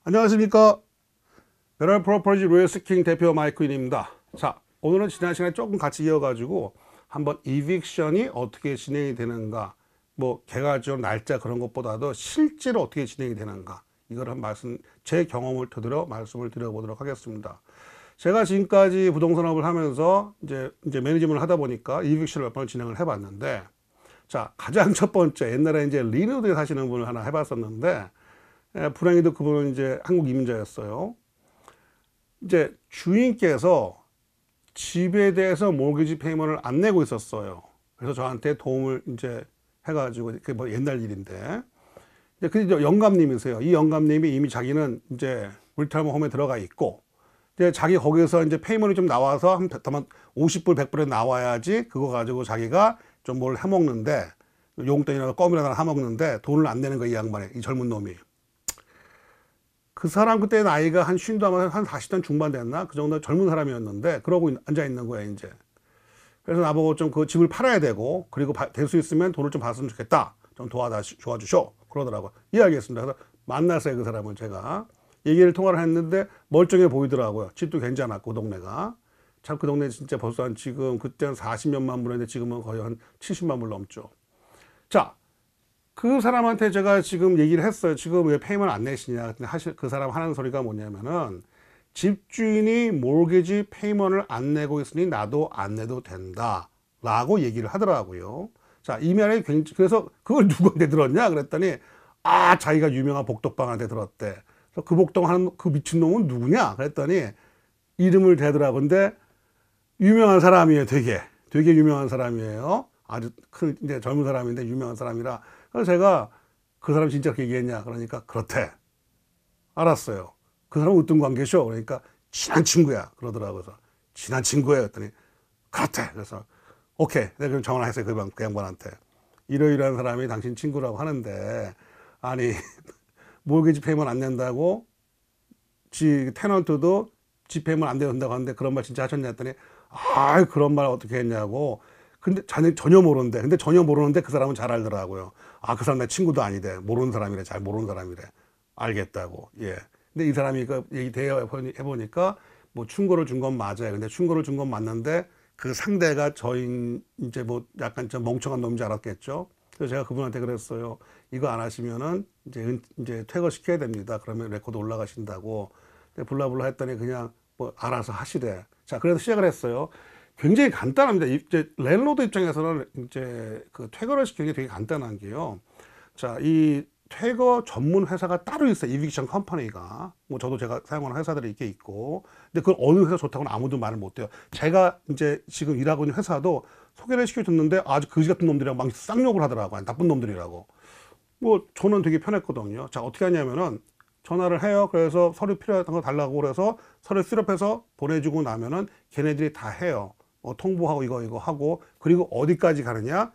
안녕하십니까. 베럴 프로퍼리지 리스킹 대표 마이크인입니다. 자, 오늘은 지난 시간에 조금 같이 이어가지고 한번 이빅션이 어떻게 진행이 되는가, 뭐 개괄적 날짜 그런 것보다도 실제로 어떻게 진행이 되는가, 이걸 한 제 경험을 토대로 말씀을 드려보도록 하겠습니다. 제가 지금까지 부동산업을 하면서 이제 매니지먼트를 하다 보니까 이빅션을 몇 번 진행을 해봤는데, 자, 가장 첫 번째, 옛날에 이제 리노드에 사시는 분을 하나 해봤었는데, 불행히도 그분은 이제 한국 이민자였어요. 이제 주인께서 집에 대해서 모기지 페이먼트를 안 내고 있었어요. 그래서 저한테 도움을 이제 해가지고, 그게 뭐 옛날 일인데. 그 영감님이세요. 이 영감님이 이미 자기는 이제 리타이어먼트 홈에 들어가 있고, 이제 자기 거기서 이제 페이먼트이 좀 나와서 한 50불, 100불에 나와야지 그거 가지고 자기가 좀 뭘 해먹는데, 용돈이나 껌이라도 해먹는데 돈을 안 내는 거야, 이 양반이, 이 젊은 놈이. 그 사람 그때 나이가 한 50대, 한 40대 중반 됐나? 그 정도 젊은 사람이었는데, 그러고 앉아있는 거야, 이제. 그래서 나보고 좀 그 집을 팔아야 되고, 그리고 될 수 있으면 돈을 좀 받았으면 좋겠다. 좀 도와주쇼. 그러더라고요. 이해하겠습니다. 그래서 만났어요, 그 사람은 제가. 얘기를 통화를 했는데 멀쩡해 보이더라고요. 집도 괜찮았고, 그 동네가. 참 그 동네 진짜 벌써 지금, 그때는 40몇만 불인데 지금은 거의 한 70만 불 넘죠. 자, 그 사람한테 제가 지금 얘기를 했어요. 지금 왜 페이먼트 안 내시냐. 근데 그 사람 하는 소리가 뭐냐면은, 집주인이 몰개지 페이먼트를 안 내고 있으니 나도 안 내도 된다 라고 얘기를 하더라고요. 자, 이면에 그래서 그걸 누구한테 들었냐 그랬더니, 자기가 유명한 복덕방한테 들었대. 그래서 그 복덕하는 그 미친놈은 누구냐 그랬더니 이름을 대더라고. 근데 유명한 사람이에요. 되게 유명한 사람이에요. 아주 큰 이제 젊은 사람인데 유명한 사람이라. 그래서 제가 그 사람 진짜 그렇게 얘기했냐 그러니까 그렇대. 알았어요. 그 사람 어떤 관계셔? 그러니까 친한 친구야 그러더라고요. 그래서 친한 친구예요 했더니 그렇대. 그래서 오케이, 내가 그럼 전화를 했어요. 그 양반한테. 이러이러한 사람이 당신 친구라고 하는데, 아니 몰개지 페이먼트 안 낸다고 테넌트도 집 페이먼트 안 된다고 하는데 그런 말 진짜 하셨냐 했더니, 그런 말 어떻게 했냐고. 근데 전혀 모르는데, 그 사람은 잘 알더라고요. 그 사람 내 친구도 아니래. 모르는 사람이래. 잘 모르는 사람이래. 알겠다고. 예. 근데 이 사람이 그 얘기 해보니까 뭐 충고를 준 건 맞아요. 근데 충고를 준 건 맞는데 그 상대가 이제 뭐 약간 좀 멍청한 놈인 줄 알았겠죠. 그래서 제가 그분한테 그랬어요. 이거 안 하시면은 이제 퇴거시켜야 됩니다. 그러면 레코드 올라가신다고. 블라블라 했더니 그냥 뭐 알아서 하시래. 자, 그래서 시작을 했어요. 굉장히 간단합니다. 이제 랜로드 입장에서는 이제 그 퇴거를 시키는 게 되게 간단한 게요. 자, 이 퇴거 전문 회사가 따로 있어요. 이빅션 컴퍼니가. 뭐 저도 제가 사용하는 회사들이 이렇게 있고. 근데 그걸 어느 회사 좋다고는 아무도 말을 못 해요. 제가 이제 지금 일하고 있는 회사도 소개를 시켜줬는데 아주 거지 같은 놈들이랑 막 쌍욕을 하더라고요. 나쁜 놈들이라고. 뭐 저는 되게 편했거든요. 자, 어떻게 하냐면은 전화를 해요. 그래서 서류 필요한 거 달라고 그래서 서류 수렵해서 보내주고 나면은 걔네들이 다 해요. 통보하고 이거 하고, 그리고 어디까지 가느냐?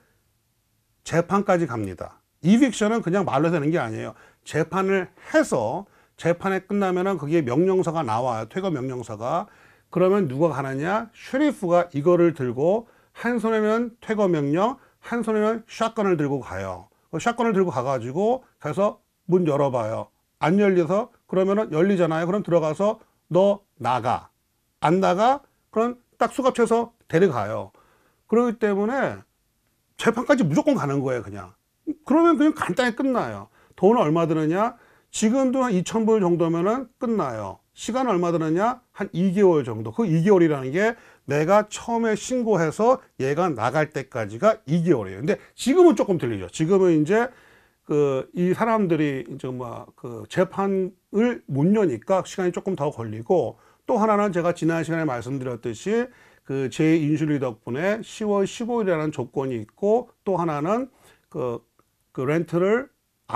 재판까지 갑니다. 이빅션은 그냥 말로 되는 게 아니에요. 재판을 해서 재판에 끝나면은 그게 명령서가 나와요. 퇴거 명령서가. 그러면 누가 가느냐? 쉐리프가 이거를 들고 한 손에는 퇴거 명령, 한 손에는 샷건을 들고 가요. 샷건을 들고 가가지고 가서 문 열어봐요. 안 열려서 그러면은 열리잖아요. 그럼 들어가서 너 나가. 안 나가? 그럼 딱 수갑채서 데려가요. 그렇기 때문에 재판까지 무조건 가는 거예요, 그냥. 그러면 그냥 간단히 끝나요. 돈은 얼마 드느냐? 지금도 한 2,000불 정도면은 끝나요. 시간 얼마 드느냐? 한 2개월 정도. 그 2개월이라는 게 내가 처음에 신고해서 얘가 나갈 때까지가 2개월이에요. 근데 지금은 조금 틀리죠. 지금은 이제 이 사람들이 이제 재판을 못 여니까 시간이 조금 더 걸리고, 또 하나는 제가 지난 시간에 말씀드렸듯이 제 인슐리 덕분에 10월 15일이라는 조건이 있고, 또 하나는 그 렌트를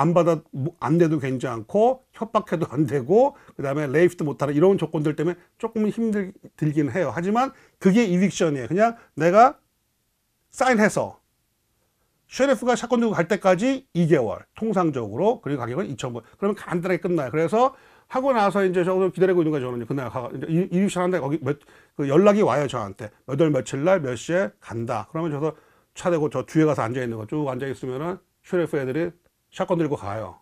안 돼도 괜찮고, 협박해도 안 되고, 그 다음에 레이프도 못하는 이런 조건들 때문에 조금 힘들긴 해요. 하지만 그게 이빅션이에요. 그냥 내가 사인해서 쉐리프가 샷건 들고 갈 때까지 2개월 통상적으로, 그리고 가격은 2,000불. 그러면 간단하게 끝나요. 그래서 하고 나서 이제 저도 기다리고 있는 거죠. 저는 그날 이빅션 하는데 거기 연락이 와요, 저한테. 몇 월 며칠 날 몇 시에 간다. 그러면 저도 차 대고 저 뒤에 가서 앉아 있는 거 쭉 앉아 있으면은 쉐리프 애들이 샷건 들고 가요.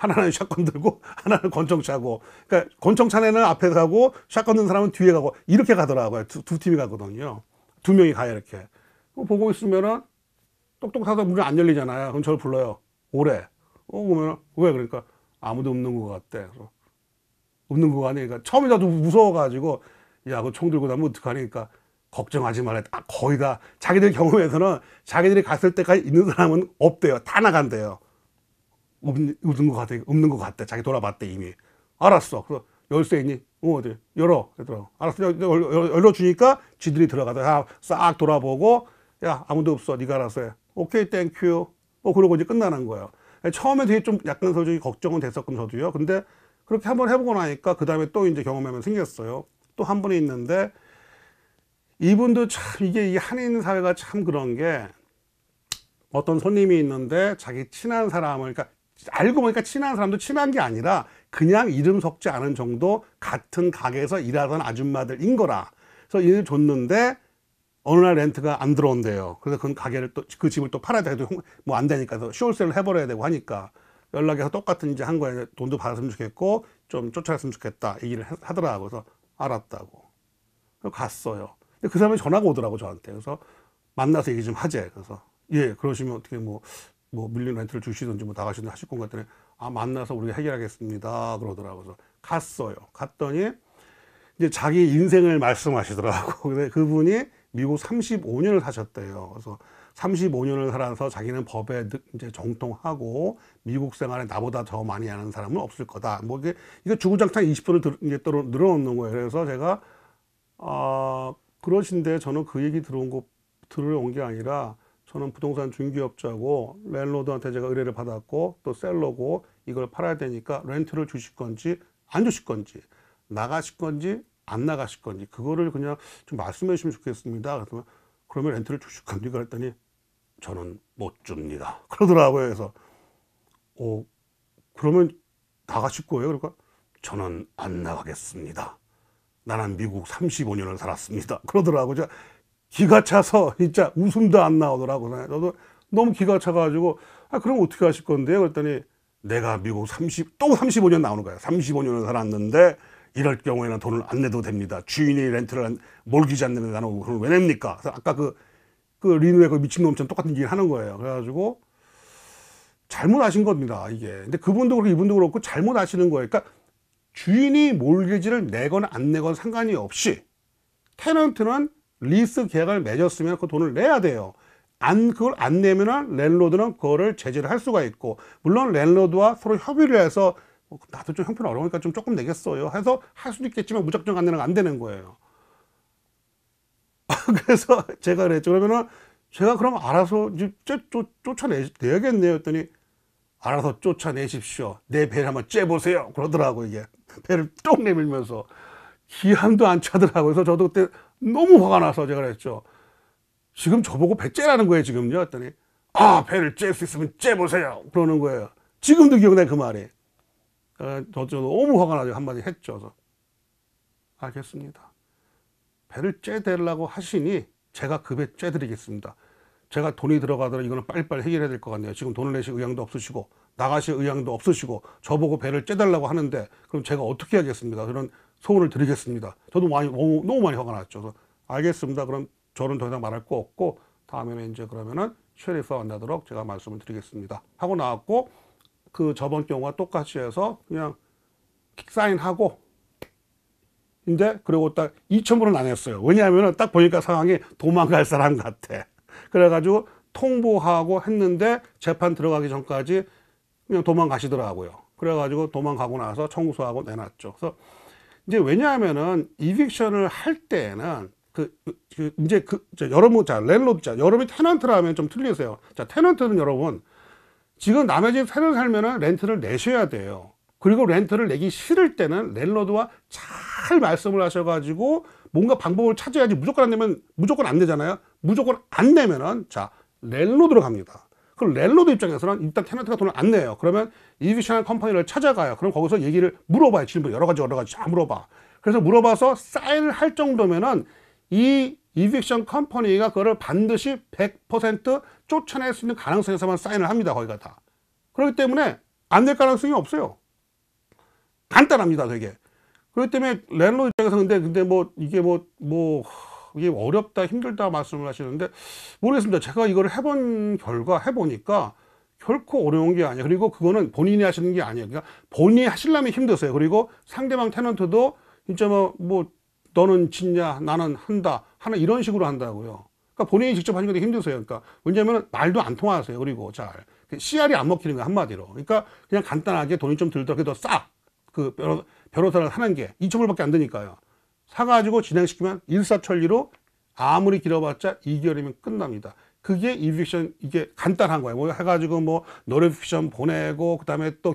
하나는 샷건 들고 하나는 권총 차고, 그러니까 권총 찬 애는 앞에 가고 샷건 든 사람은 뒤에 가고 이렇게 가더라고요. 두 팀이 가거든요. 두 명이 가요 이렇게. 보고 있으면은 똑똑 타서 문이 안 열리잖아요. 그럼 저를 불러요. 오래. 그러면 왜? 그러니까 아무도 없는 것 같대. 그래서 없는 것 같네. 그러니까 처음에 나도 무서워가지고 야, 그 총 들고 나면 어떡하니까 걱정하지 말라. 거의 다 자기들 경험에서는 자기들이 갔을 때까지 있는 사람은 없대요. 다 나간대요. 없는 것 같아. 없는 것 같대. 자기 돌아봤대 이미. 알았어. 그래서 열쇠 있니? 어디? 열어. 그러더라고. 알았어. 열어주니까 지들이 들어가다 싹 돌아보고 야, 아무도 없어. 네가 알아서 해. 오케이, 땡큐. 그러고 이제 끝나는 거예요. 처음에 되게 좀 약간 솔직히 걱정은 됐었건 저도요. 근데 그렇게 한번 해보고 나니까 그 다음에 또 이제 경험하면 생겼어요. 또 한 분이 있는데 이분도 참 이게 이 한인 사회가 참 그런 게 어떤 손님이 있는데 자기 친한 사람을, 그러니까 알고 보니까 친한 사람도 친한 게 아니라 그냥 이름 섞지 않은 정도 같은 가게에서 일하던 아줌마들인 거라. 그래서 일을 줬는데 어느 날 렌트가 안 들어온대요. 그래서 그 가게를 또, 그 집을 또 팔아야 돼도 뭐 안 되니까 쇼울세를 해버려야 되고 하니까 연락해서 똑같은 이제 한 거예요. 돈도 받았으면 좋겠고 좀 쫓아갔으면 좋겠다 얘기를 하더라고. 그래서 알았다고. 그래서 갔어요. 근데 그 사람이 전화가 오더라고 저한테. 그래서 만나서 얘기 좀 하재. 그래서 예, 그러시면 어떻게 뭐 밀린 렌트를 주시든지 뭐 나가시든지 하실 건 같더니 만나서 우리가 해결하겠습니다 그러더라고. 그래서 갔어요. 갔더니 이제 자기 인생을 말씀하시더라고. 근데 그분이 미국 35년을 사셨대요. 그래서 35년을 살아서 자기는 법에 이제 정통하고 미국 생활에 나보다 더 많이 아는 사람은 없을 거다. 뭐 이게 주구장창 20%를 이제 또 늘어놓는 거예요. 그래서 제가 그러신데 저는 그 얘기 들어온 게 아니라 저는 부동산 중개업자고 랜로드한테 제가 의뢰를 받았고 또 셀러고 이걸 팔아야 되니까 렌트를 주실 건지 안 주실 건지 나가실 건지 안 나가실 건지 그거를 그냥 좀 말씀해 주시면 좋겠습니다. 그러면 렌트를 주실 겁니까? 그랬더니 저는 못 줍니다. 그러더라고요. 그래서 그러면 나가실 거예요? 그러니까 저는 안 나가겠습니다. 나는 미국 35년을 살았습니다. 그러더라고요. 제가 기가 차서 진짜 웃음도 안 나오더라고요. 저도 너무 기가 차가지고 그럼 어떻게 하실 건데요? 그랬더니 내가 미국 35년 나오는 거예요. 35년을 살았는데 이럴 경우에는 돈을 안 내도 됩니다. 주인이 렌트를 몰기지 않는 나는 그걸 왜 냅니까? 그래서 아까 그 리누의 그 미친놈처럼 똑같은 얘기를 하는 거예요. 그래가지고 잘못하신 겁니다. 이게. 근데 그분도 그렇고 이분도 그렇고 잘못하시는 거예요. 그러니까 주인이 몰기지를 내거나 안 내거나 상관이 없이 테넌트는 리스 계약을 맺었으면 그 돈을 내야 돼요. 그걸 안 내면은 랜로드는 그거를 제재를 할 수가 있고, 물론 랜로드와 서로 협의를 해서 나도 좀 형편 어려우니까 좀 조금 내겠어요 해서 할 수도 있겠지만 무작정 안 내는 건 안 되는 거예요. 그래서 제가 그랬죠. 그러면은 제가 그럼 알아서 쫓아내야겠네요 했더니 알아서 쫓아내십시오. 내 배를 한번 째보세요. 그러더라고. 이게 배를 쭉 내밀면서 기함도 안 차더라고요. 그래서 저도 그때 너무 화가 나서 제가 그랬죠. 지금 저보고 배 째라는 거예요 지금요 했더니 배를 째일 수 있으면 째보세요 그러는 거예요. 지금도 기억나요 그 말이. 저도 너무 화가 나서 한마디 했죠. 그래서 알겠습니다. 배를 째대려고 하시니 제가 그 배 째드리겠습니다. 제가 돈이 들어가더라도 이거는 빨리빨리 해결해야 될 것 같네요. 지금 돈을 내실 의향도 없으시고 나가실 의향도 없으시고 저보고 배를 째달라고 하는데 그럼 제가 어떻게 하겠습니까? 그런 소원을 드리겠습니다. 저도 너무 많이 화가 났죠. 그래서 알겠습니다. 그럼 저는 더 이상 말할 거 없고 다음에는 이제 그러면은 쉐리프와 만나도록 제가 말씀을 드리겠습니다 하고 나왔고, 그 저번 경우와 똑같이 해서 그냥 사인하고 근데 그리고 딱 2,000불은 안 했어요. 왜냐하면 딱 보니까 상황이 도망갈 사람 같아. 그래가지고 통보하고 했는데 재판 들어가기 전까지 그냥 도망가시더라고요. 그래가지고 도망가고 나서 청구서하고 내놨죠. 그래서 이제 왜냐하면은 이빅션을 할 때는 여러분, 여러분이 테넌트라면 좀 틀리세요. 자, 테넌트는 여러분, 지금 남의 집 새로 살면은 렌트를 내셔야 돼요. 그리고 렌트를 내기 싫을 때는 랜러드와 잘 말씀을 하셔가지고 뭔가 방법을 찾아야지 무조건 안 내면 무조건 안 되잖아요. 무조건 안 내면은 자, 랜러드로 갑니다. 그럼 랜러드 입장에서는 일단 테넌트가 돈을 안 내요. 그러면 이빅션 컴퍼니를 찾아가요. 그럼 거기서 얘기를 물어봐요. 질문 여러 가지 다 물어봐. 그래서 물어봐서 사인을 할 정도면은 이 이빅션 컴퍼니가 그거를 반드시 100% 쫓아낼 수 있는 가능성에서만 사인을 합니다. 거기가 다. 그렇기 때문에 안 될 가능성이 없어요. 간단합니다, 되게. 그렇기 때문에 랜드로드 입장에서 근데 뭐 이게 이게 어렵다, 힘들다 말씀을 하시는데 모르겠습니다. 제가 이걸 해보니까 결코 어려운 게 아니에요. 그리고 그거는 본인이 하시는 게 아니에요. 그러니까 본인이 하시려면 힘드세요. 그리고 상대방 테넌트도 진짜 너는 짓냐, 나는 한다 하는 이런 식으로 한다고요. 그러니까 본인이 직접 하시는 게 힘드세요. 그러니까 왜냐하면 말도 안 통하세요. 그리고 잘 CR이 안 먹히는 거예요, 한마디로. 그러니까 그냥 간단하게 돈이 좀 들더라도 더 싹 그 변호사를 하는 게 2,000불밖에 안 드니까요. 사가지고 진행시키면 일사천리로 아무리 길어봤자 2개월이면 끝납니다. 그게 이빅션, 이게 간단한 거예요. 뭐 해가지고 노티피케이션 보내고, 그 다음에 또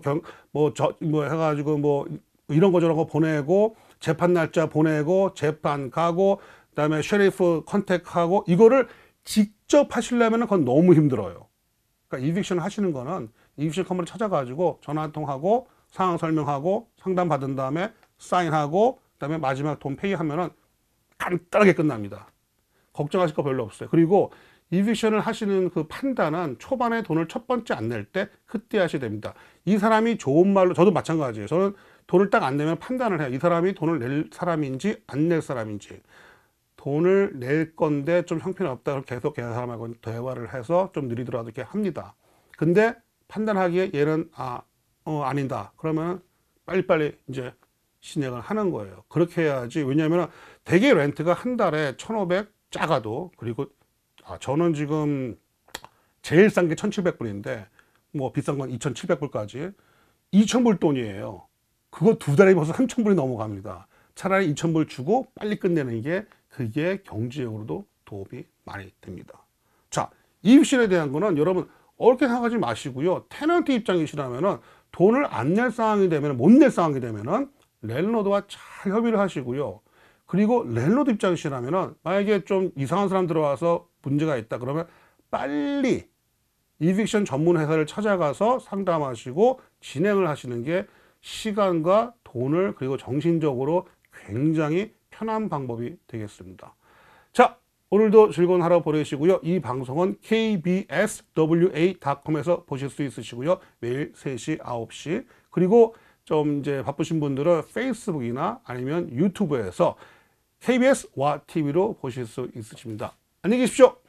해가지고 이런 거 저런 거 보내고, 재판 날짜 보내고, 재판 가고, 그 다음에 셰리프 컨택하고, 이거를 직접 하시려면 그건 너무 힘들어요. 그러니까 이빅션 하시는 거는 이빅션 컴퍼니 찾아가지고 전화 한 통하고, 상황 설명하고, 상담 받은 다음에 사인하고, 그 다음에 마지막 돈 페이하면은 간단하게 끝납니다. 걱정하실 거 별로 없어요. 그리고 이빅션을 하시는 그 판단은 초반에 돈을 첫 번째 안 낼 때 그때 하셔야 됩니다. 이 사람이 좋은 말로, 저도 마찬가지예요. 저는 돈을 딱 안 내면 판단을 해요. 이 사람이 돈을 낼 사람인지 안 낼 사람인지. 돈을 낼 건데 좀 형편없다. 그럼 계속 그 사람하고 대화를 해서 좀 느리더라도 이렇게 합니다. 근데 판단하기에 얘는 아니다. 그러면 빨리빨리 이제 진행을 하는 거예요. 그렇게 해야지. 왜냐하면 대개 렌트가 한 달에 1,500 작아도, 그리고 저는 지금 제일 싼 게 1,700불인데 뭐 비싼 건 2,700불까지 2,000불 돈이에요. 그거 두 달에 벌써 3,000불이 넘어갑니다. 차라리 2,000불 주고 빨리 끝내는 게 그게 경제적으로도 도움이 많이 됩니다. 자, 이익실에 대한 거는 여러분 어렵게 생각하지 마시고요. 테넌트 입장이시라면은 돈을 안 낼 상황이 되면, 못 낼 상황이 되면은 랜로드와 잘 협의를 하시고요. 그리고 랜로드 입장이시라면은 만약에 좀 이상한 사람 들어와서 문제가 있다 그러면 빨리 이빅션 전문 회사를 찾아가서 상담하시고 진행을 하시는 게 시간과 돈을, 그리고 정신적으로 굉장히 편한 방법이 되겠습니다. 자, 오늘도 즐거운 하루 보내시고요. 이 방송은 kbswa.com에서 보실 수 있으시고요. 매일 3시, 9시. 그리고 좀 이제 바쁘신 분들은 페이스북이나 아니면 유튜브에서 KBS와 TV로 보실 수 있으십니다. 안녕히 계십시오.